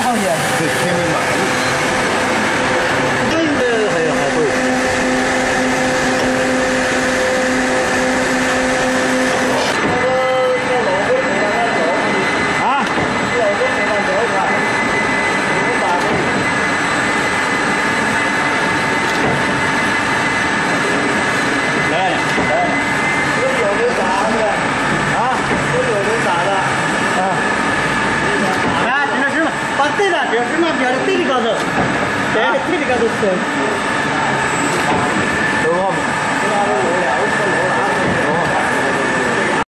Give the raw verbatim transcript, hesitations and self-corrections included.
放钱？ 这天没买。 对的，还有还贵。啊？来来，这有的啥的？啊？这有的啥的？啊？来，行了行了，把对了，这是那边的对的高头，对的对的高头走。